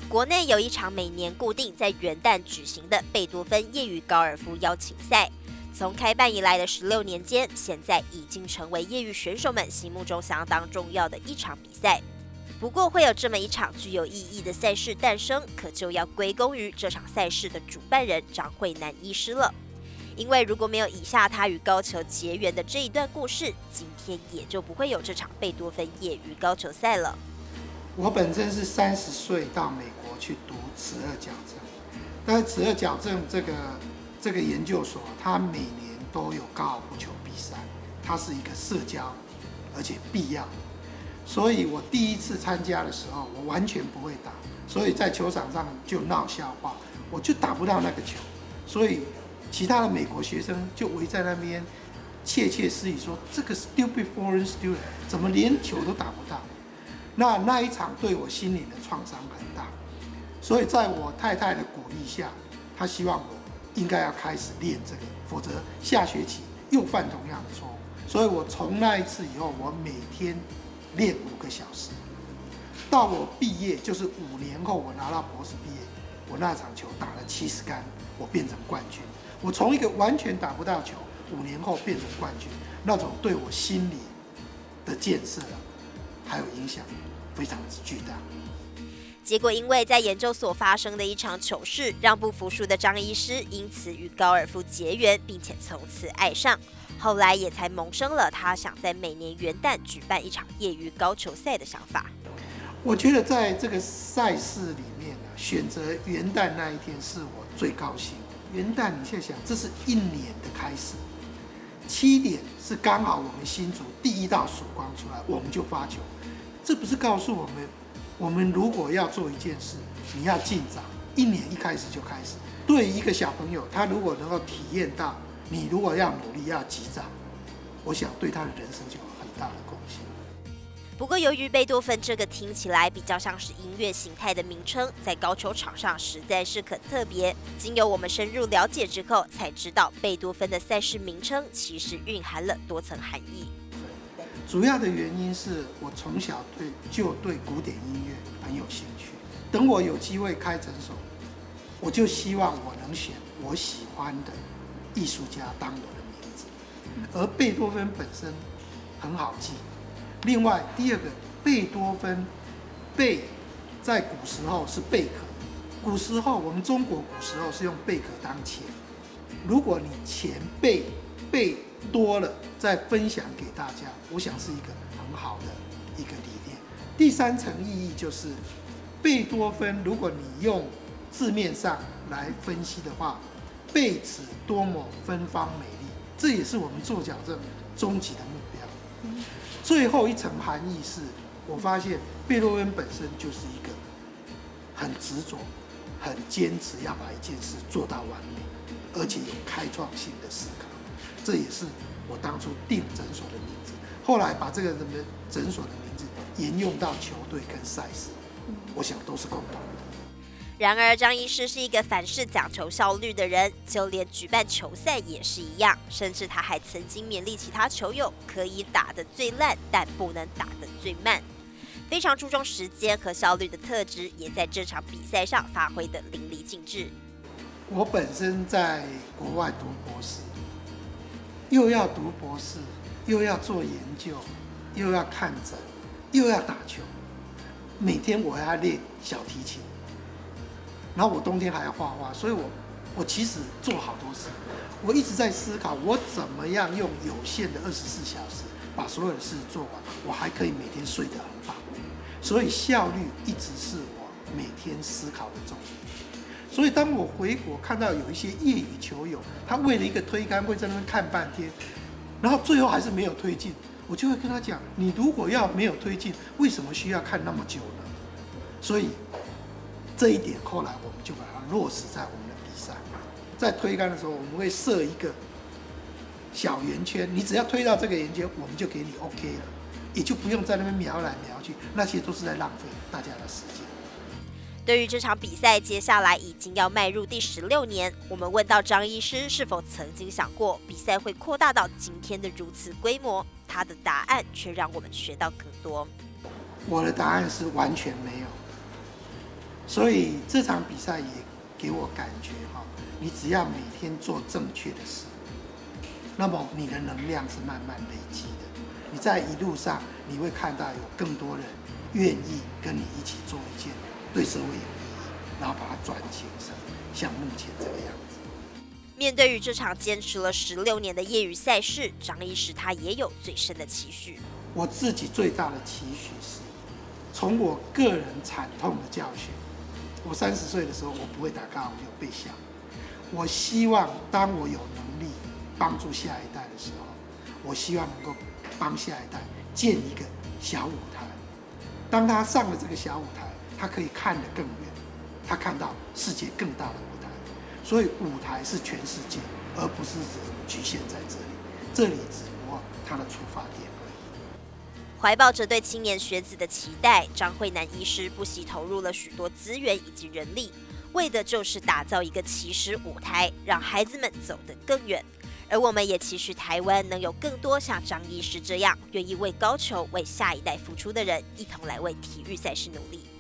国内有一场每年固定在元旦举行的贝多芬业余高尔夫邀请赛。从开办以来的16年间，现在已经成为业余选手们心目中相当重要的一场比赛。不过，会有这么一场具有意义的赛事诞生，可就要归功于这场赛事的主办人张惠南医师了。因为如果没有以下他与高球结缘的这一段故事，今天也就不会有这场贝多芬业余高球赛了。 我本身是30岁到美国去读齿颚矫正，但是齿颚矫正这个研究所，它每年都有高尔夫球比赛，它是一个社交而且必要。所以我第一次参加的时候，我完全不会打，所以在球场上就闹笑话，我就打不到那个球，所以其他的美国学生就围在那边窃窃私语说：“这个 stupid foreign student 怎么连球都打不到？”那一场对我心灵的创伤很大，所以在我太太的鼓励下，她希望我应该要开始练这个，否则下学期又犯同样的错误。所以我从那一次以后，我每天练5个小时，到我毕业，就是5年后我拿到博士毕业，我那场球打了70杆，我变成冠军。我从一个完全打不到球，5年后变成冠军，那种对我心理的建设还有影响非常巨大。 结果因为在研究所发生的一场糗事，让不服输的张医师因此与高尔夫结缘，并且从此爱上。后来也才萌生了他想在每年元旦举办一场业余高球赛的想法。 我觉得在这个赛事里面选择元旦那一天是我最高兴的。元旦，你现在想，这是一年的开始，7点是刚好我们新竹第一道曙光出来，我们就发球。这不是告诉我们如果要做一件事，你要尽早，1年一开始就开始。对一个小朋友，他如果能够体验到，你如果要努力要及早，我想对他的人生就有很大的贡献。 不过，由于贝多芬这个听起来比较像是音乐形态的名称，在高球场上实在是很特别。经由我们深入了解之后，才知道贝多芬的赛事名称其实蕴含了多层含义。 主要的原因是我从小就对古典音乐很有兴趣。等我有机会开诊所，我就希望我能选我喜欢的艺术家当我的名字。而贝多芬本身很好记。另外，第二个，贝多芬，贝在古时候是贝壳，古时候我们中国古时候是用贝壳当钱。如果你钱贝多了，再分享给大家，我想是一个很好的一个理念。第3层意义就是，贝多芬，如果你用字面上来分析的话，贝齿多么芬芳美丽，这也是我们做矫正终极的目标。最后一层含义是，我发现贝多芬本身就是一个很执着、很坚持要把一件事做到完美，而且有开创性的思考。这也是我当初定诊所的名字，后来把这个诊所的名字沿用到球队跟赛事，我想都是共同的。 然而，张医师是一个凡事讲求效率的人，就连举办球赛也是一样。甚至他还曾经勉励其他球友，可以打得最烂，但不能打得最慢。非常注重时间和效率的特质，也在这场比赛上发挥得淋漓尽致。 我本身在国外读博士，又要读博士，又要做研究，又要看诊，又要打球，每天我还要练小提琴。然后我冬天还要画画，所以我其实做好多事，我一直在思考我怎么样用有限的24小时把所有的事做完，我还可以每天睡得很饱，所以效率一直是我每天思考的重点。所以当我回国看到有一些业余球友，他为了一个推杆会在那边看半天，然后最后还是没有推进，我就会跟他讲，你如果要没有推进，为什么需要看那么久呢？所以这一点后来我们就把它落实在我们的比赛。在推杆的时候，我们会设一个小圆圈，你只要推到这个圆圈，我们就给你 OK 了，也就不用在那边瞄来瞄去，那些都是在浪费大家的时间。 对于这场比赛，接下来已经要迈入第16年，我们问到张医师是否曾经想过比赛会扩大到今天的如此规模，他的答案却让我们学到更多。 我的答案是完全没有。 所以这场比赛也给我感觉你只要每天做正确的事，那么你的能量是慢慢累积的。你在一路上，你会看到有更多人愿意跟你一起做一件对社会有意义，然后把它转型成像目前这个样子。 面对于这场坚持了16年的业余赛事，张医师他也有最深的期许。 我自己最大的期许是，从我个人惨痛的教训，我30岁的时候我不会打高尔夫，有被笑。我希望当我有能力帮助下一代的时候，我希望能够帮下一代建一个小舞台。当他上了这个小舞台，他可以看得更远，他看到世界更大的舞台。所以舞台是全世界，而不是只局限在这里。这里只不过他的出发点而已。 怀抱着对青年学子的期待，张惠南医师不惜投入了许多资源以及人力，为的就是打造一个起始舞台，让孩子们走得更远。而我们也期许台湾能有更多像张医师这样愿意为高球、为下一代付出的人，一同来为体育赛事努力。